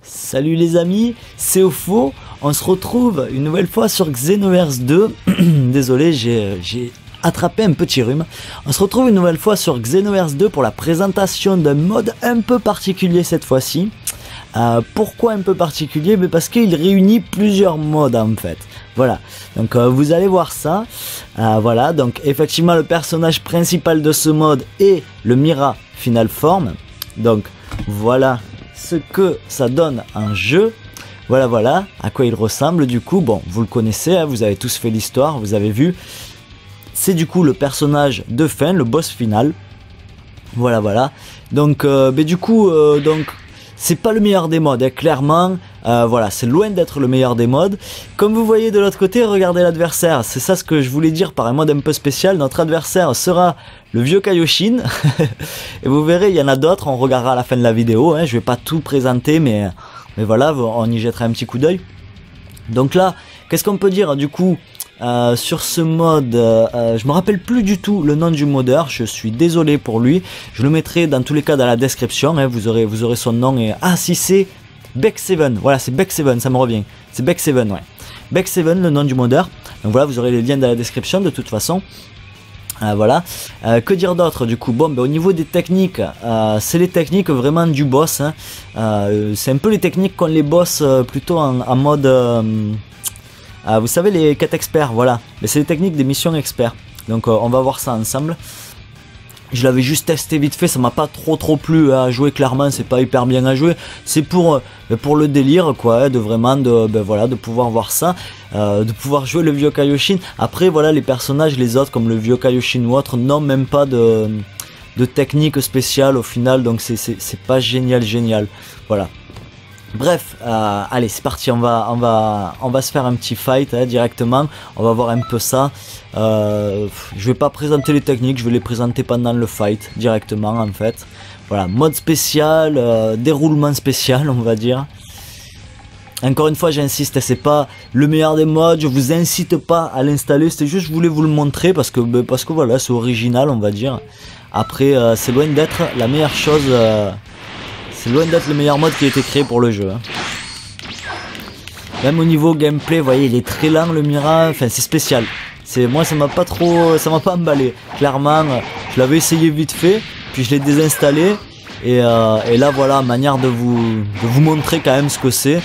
Salut les amis, c'est Opho, on se retrouve une nouvelle fois sur Xenoverse 2, désolé j'ai attrapé un petit rhume. On se retrouve une nouvelle fois sur Xenoverse 2 pour la présentation d'un mode un peu particulier cette fois-ci. Pourquoi un peu particulier? Mais parce qu'il réunit plusieurs modes en fait. Voilà, donc vous allez voir ça. Voilà, donc effectivement le personnage principal de ce mode est le Mira Final Form. Donc voilà ce que ça donne en jeu. Voilà à quoi il ressemble du coup. Bon, vous le connaissez, hein, vous avez tous fait l'histoire, vous avez vu. C'est du coup le personnage de fin, le boss final. Voilà. Donc, du coup, c'est pas le meilleur des modes, hein, clairement. Voilà, c'est loin d'être le meilleur des modes. Comme vous voyez de l'autre côté, regardez l'adversaire. C'est ça ce que je voulais dire par un mode un peu spécial. Notre adversaire sera le vieux Kaioshin. Et vous verrez, il y en a d'autres. On regardera à la fin de la vidéo. Hein. Je vais pas tout présenter, mais voilà, on y jettera un petit coup d'œil. Donc là, qu'est-ce qu'on peut dire du coup sur ce mode? Je me rappelle plus du tout le nom du modeur. Je suis désolé pour lui. Je le mettrai dans tous les cas dans la description. Hein. Vous aurez son nom. Et ah, si c'est Beck7, voilà, c'est Beck7, ça me revient. C'est Beck7, ouais. Beck7, le nom du modeur. Donc voilà, vous aurez les liens dans la description de toute façon. Voilà. Que dire d'autre du coup? Bon, au niveau des techniques, c'est les techniques vraiment du boss. Hein. C'est un peu les techniques qu'ont les boss plutôt en mode... vous savez, les quêtes experts, voilà. Mais c'est les techniques des missions experts. Donc on va voir ça ensemble. Je l'avais juste testé vite fait, ça m'a pas trop plu à jouer, clairement, c'est pas hyper bien à jouer. C'est pour le délire, quoi, hein, de vraiment, de pouvoir voir ça, de pouvoir jouer le vieux Kaioshin. Après, voilà, les personnages, les autres, comme le vieux Kaioshin ou autre, n'ont même pas de technique spéciale au final, donc c'est pas génial, voilà. Bref, allez, c'est parti, on va se faire un petit fight hein, directement, on va voir un peu ça. Je vais pas présenter les techniques, je vais les présenter pendant le fight directement en fait. Voilà, mode spécial, déroulement spécial on va dire. Encore une fois j'insiste, c'est pas le meilleur des modes, je vous incite pas à l'installer, c'était juste je voulais vous le montrer parce que voilà, c'est original on va dire. Après c'est loin d'être la meilleure chose... c'est loin d'être le meilleur mode qui a été créé pour le jeu. Hein. Même au niveau gameplay, vous voyez, il est très lent le Mira, enfin c'est spécial. Moi ça m'a pas emballé. Clairement, je l'avais essayé vite fait, puis je l'ai désinstallé. Et là voilà, manière de vous montrer quand même ce que c'est.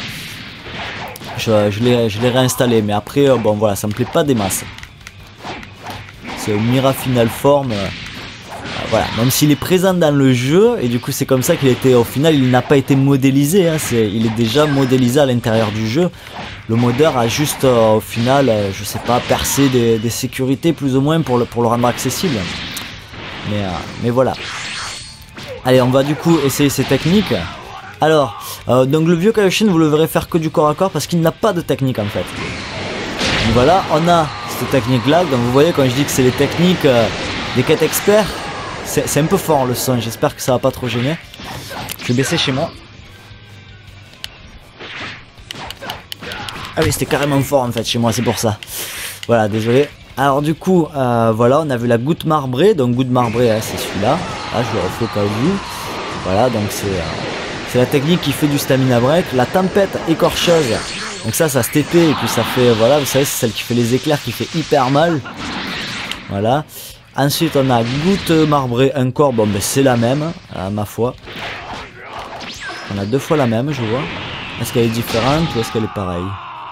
Je l'ai réinstallé, mais après, bon voilà, ça me plaît pas des masses. C'est Mira Final Form. Voilà, même s'il est présent dans le jeu, et du coup c'est comme ça qu'il était, au final il n'a pas été modélisé, hein, il est déjà modélisé à l'intérieur du jeu. Le modeur a juste au final, je sais pas, percé des sécurités plus ou moins pour le rendre accessible. Mais voilà. Allez, on va du coup essayer ces techniques. Alors, donc le vieux Kaioshin vous le verrez faire que du corps à corps parce qu'il n'a pas de technique en fait. Donc voilà, on a cette technique là, donc vous voyez quand je dis que c'est les techniques des quêtes experts. C'est un peu fort le son, j'espère que ça va pas trop gêner. Je vais baisser chez moi. Ah oui, c'était carrément fort en fait chez moi, c'est pour ça. Voilà, désolé. Alors du coup, voilà, on a vu la goutte marbrée. Donc goutte marbrée, hein, c'est celui-là. Ah, je le refais au cas où. Voilà, donc c'est la technique qui fait du stamina break. La tempête écorcheuse. Donc ça se TP et puis ça fait, voilà, vous savez, c'est celle qui fait les éclairs qui fait hyper mal. Voilà. Ensuite on a goutte marbrée encore, bon ben c'est la même, ma foi. On a deux fois la même je vois. Est-ce qu'elle est différente ou est-ce qu'elle est pareille?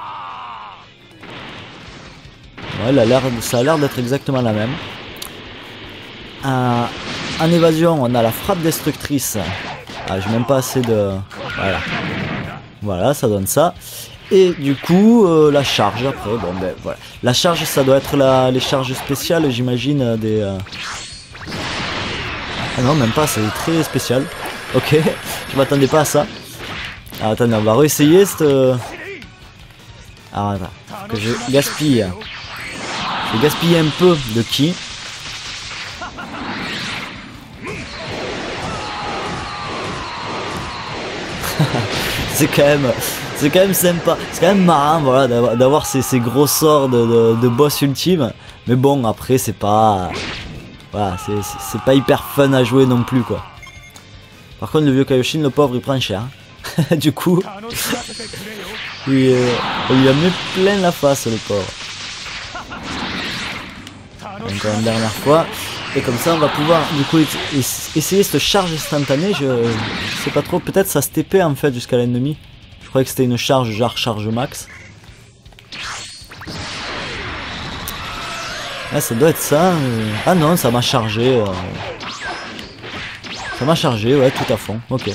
Ouais, ça a l'air d'être exactement la même. En évasion on a la frappe destructrice. Ah, j'ai même pas assez de... Voilà, ça donne ça. Et du coup, la charge après, bon ben voilà. La charge, ça doit être les charges spéciales, j'imagine, des... Ah non, même pas, c'est très spécial. Ok, je m'attendais pas à ça. Alors, attendez, on va réessayer cette... Alors, attends, que je gaspille. Je vais gaspiller un peu de ki. C'est quand même sympa, c'est quand même marrant voilà, d'avoir ces gros sorts de boss ultime. Mais bon après c'est pas... Voilà, c'est pas hyper fun à jouer non plus quoi. Par contre le vieux Kaioshin, le pauvre il prend cher. Du coup, on lui a mis plein la face, le pauvre. Encore une dernière fois. Et comme ça, on va pouvoir du coup essayer cette charge instantanée. Je sais pas trop. Peut-être ça se TP en fait jusqu'à l'ennemi. Je croyais que c'était une charge genre charge max. Ah, ça doit être ça. Ah non, ça m'a chargé. Ça m'a chargé, ouais, tout à fond. Ok.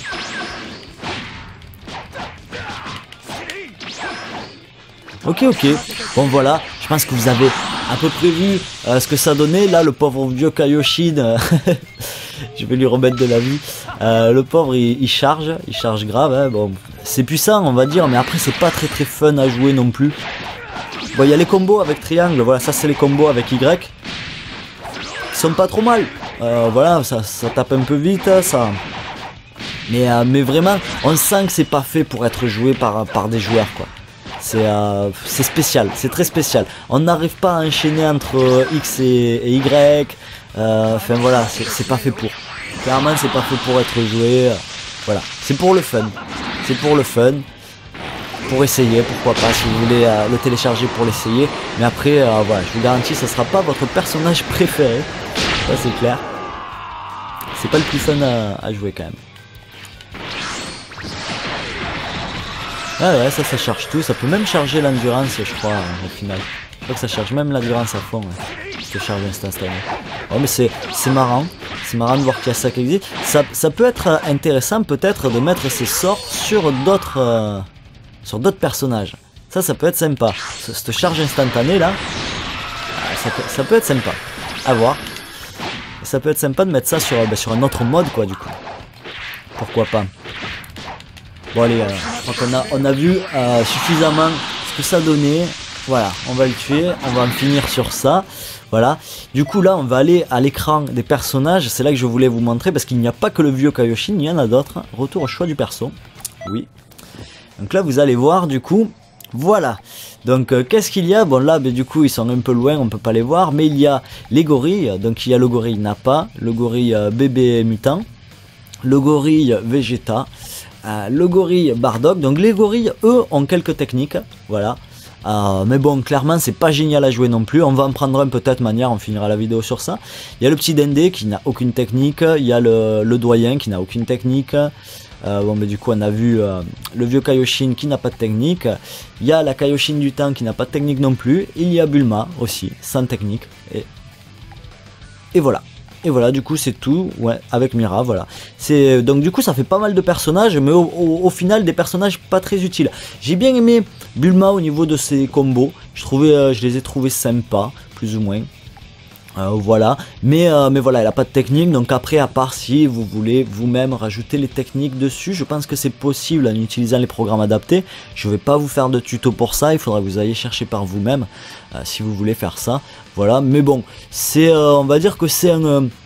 Ok. Bon voilà, je pense que vous avez à peu près vu ce que ça donnait. Là, le pauvre vieux Kaioshin, je vais lui remettre de la vie. Le pauvre, il charge grave. Hein. Bon, c'est puissant, on va dire, mais après, c'est pas très fun à jouer non plus. Bon, il y a les combos avec triangle. Voilà, ça c'est les combos avec Y. Ils sont pas trop mal. Voilà, ça tape un peu vite, ça. Mais vraiment, on sent que c'est pas fait pour être joué par des joueurs, quoi. C'est spécial, c'est très spécial. On n'arrive pas à enchaîner entre X et Y. Enfin voilà, c'est pas fait pour. Clairement, c'est pas fait pour être joué. Voilà, c'est pour le fun. C'est pour le fun. Pour essayer, pourquoi pas, si vous voulez le télécharger pour l'essayer. Mais après, voilà, je vous garantis, ça sera pas votre personnage préféré. Ça, c'est clair. C'est pas le plus fun à jouer quand même. Ah ouais, ça charge tout. Ça peut même charger l'endurance, je crois, au final. Je crois que ça charge même l'endurance à fond. Ouais. Ça charge instantanément. Oh, mais c'est marrant. C'est marrant de voir qu'il y a ça qui existe. Ça peut être intéressant, peut-être, de mettre ces sorts sur d'autres personnages. Ça peut être sympa. Cette charge instantanée, là, ça peut être sympa. À voir. Ça peut être sympa de mettre ça sur un autre mode, quoi, du coup. Pourquoi pas. Bon allez, je crois qu'on a vu suffisamment ce que ça donnait. Voilà, on va le tuer, on va en finir sur ça. Voilà, du coup là on va aller à l'écran des personnages. C'est là que je voulais vous montrer parce qu'il n'y a pas que le vieux Kaioshin, il y en a d'autres. Retour au choix du perso. Oui. Donc là vous allez voir du coup, voilà. Donc qu'est-ce qu'il y a? Bon là du coup ils sont un peu loin, on peut pas les voir. Mais il y a les gorilles, donc il y a le gorille Nappa, le gorille bébé mutant, le gorille Vegeta. Le gorille Bardock. Donc les gorilles, eux, ont quelques techniques. Voilà. Mais bon, clairement, c'est pas génial à jouer non plus. On va en prendre un peut-être manière, on finira la vidéo sur ça. Il y a le petit Dendé qui n'a aucune technique. Il y a le doyen qui n'a aucune technique. Bon, mais du coup, on a vu le vieux Kaioshin qui n'a pas de technique. Il y a la Kaioshin du temps qui n'a pas de technique non plus. Il y a Bulma aussi, sans technique. Et voilà. Et voilà, du coup c'est tout, ouais, avec Mira, voilà. Donc du coup ça fait pas mal de personnages, mais au final des personnages pas très utiles. J'ai bien aimé Bulma au niveau de ses combos, je les ai trouvés sympas, plus ou moins. Voilà, mais voilà, elle a pas de technique, donc après à part si vous voulez vous-même rajouter les techniques dessus, je pense que c'est possible en utilisant les programmes adaptés. Je vais pas vous faire de tuto pour ça, il faudra que vous ayez chercher par vous-même si vous voulez faire ça. Voilà, mais bon, c'est on va dire que c'est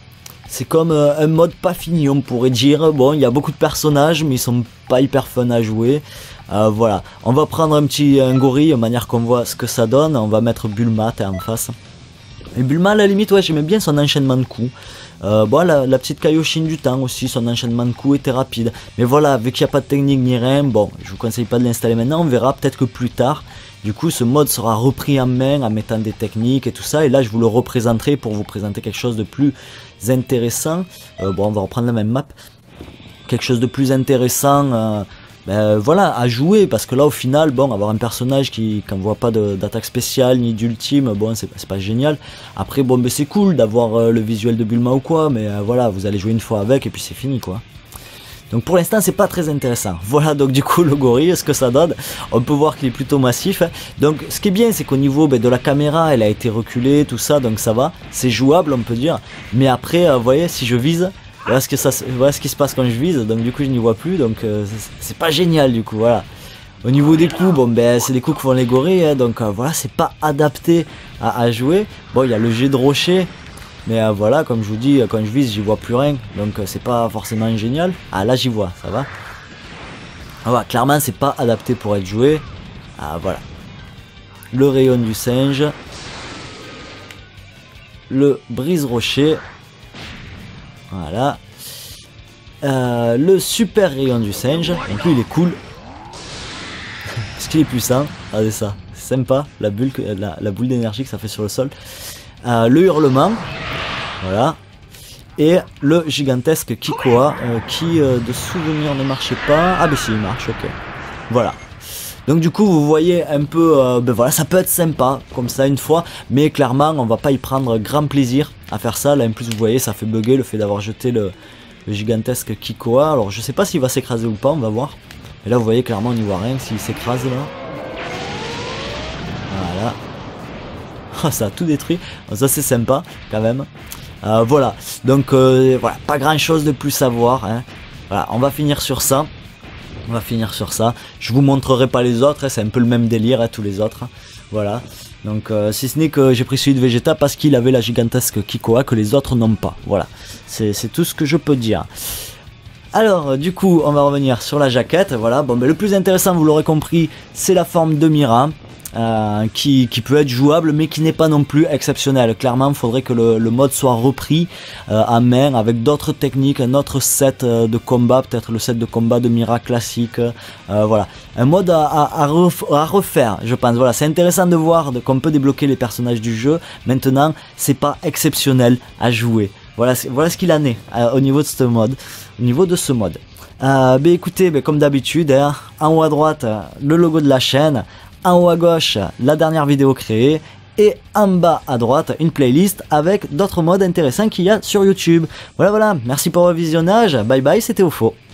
comme un mode pas fini, on pourrait dire. Bon, il y a beaucoup de personnages, mais ils sont pas hyper fun à jouer. Voilà, on va prendre un gorille, de manière qu'on voit ce que ça donne. On va mettre Bulma en face. Et Bulma, à la limite, ouais, j'aimais bien son enchaînement de coups. Bon, la petite Kaioshin du temps aussi, son enchaînement de coups était rapide. Mais voilà, vu qu'il n'y a pas de technique ni rien, bon, je vous conseille pas de l'installer maintenant, on verra peut-être que plus tard. Du coup, ce mode sera repris en main en mettant des techniques et tout ça. Et là, je vous le représenterai pour vous présenter quelque chose de plus intéressant. Bon, on va reprendre la même map. Quelque chose de plus intéressant, voilà, à jouer. Parce que là, au final, bon, avoir un personnage qui n'envoie pas d'attaque spéciale ni d'ultime, bon, c'est pas génial. Après, bon, c'est cool d'avoir le visuel de Bulma ou quoi. Mais voilà, vous allez jouer une fois avec et puis c'est fini, quoi. Donc pour l'instant c'est pas très intéressant. Voilà, donc du coup le gorille, ce que ça donne, on peut voir qu'il est plutôt massif. Donc ce qui est bien c'est qu'au niveau de la caméra elle a été reculée, tout ça, donc ça va, c'est jouable on peut dire. Mais après vous voyez, si je vise, voilà ce qui se passe quand je vise, donc du coup je n'y vois plus, donc c'est pas génial du coup, voilà. Au niveau des coups, bon c'est des coups que font les gorilles, hein, donc voilà, c'est pas adapté à jouer. Bon, il y a le jet de rocher. Mais voilà, comme je vous dis, quand je vise, j'y vois plus rien. Donc c'est pas forcément génial. Ah là j'y vois, ça va. Voilà, clairement c'est pas adapté pour être joué. Ah voilà. Le rayon du singe. Le brise-rocher. Voilà. le super rayon du singe, donc lui il est cool. Parce qu'il est puissant, regardez ça, c'est sympa, la bulle, la boule d'énergie que ça fait sur le sol. Le hurlement, voilà. Et le gigantesque Kikoa, qui de souvenir ne marchait pas. Ah ben si, il marche, ok. Voilà. Donc du coup vous voyez un peu, ben voilà, ça peut être sympa comme ça une fois, mais clairement on va pas y prendre grand plaisir à faire ça. Là en plus vous voyez ça fait bugger le fait d'avoir jeté le gigantesque Kikoa. Alors je sais pas s'il va s'écraser ou pas, on va voir. Et là vous voyez clairement on n'y voit rien s'il s'écrase là. Voilà. Oh, ça a tout détruit, ça c'est sympa quand même. Voilà, donc voilà, pas grand chose de plus à voir, hein. Voilà, on va finir sur ça. On va finir sur ça. Je vous montrerai pas les autres, hein, c'est un peu le même délire, hein, tous les autres. Voilà. Donc si ce n'est que j'ai pris celui de Vegeta parce qu'il avait la gigantesque Kikoa que les autres n'ont pas. Voilà. C'est tout ce que je peux dire. Alors du coup on va revenir sur la jaquette. Voilà. Bon, ben, le plus intéressant, vous l'aurez compris, c'est la forme de Mira. Qui peut être jouable mais qui n'est pas non plus exceptionnel. Clairement il faudrait que le mode soit repris en main avec d'autres techniques, un autre set de combat, peut-être le set de combat de Mira classique. Voilà, un mode à refaire je pense. Voilà, c'est intéressant de voir qu'on peut débloquer les personnages du jeu. Maintenant c'est pas exceptionnel à jouer. Voilà ce qu'il en est au niveau de ce mode. Ben écoutez, ben, comme d'habitude, hein, en haut à droite le logo de la chaîne, en haut à gauche la dernière vidéo créée, et en bas à droite une playlist avec d'autres modes intéressants qu'il y a sur YouTube. Voilà, merci pour le visionnage, bye bye, c'était Ofo.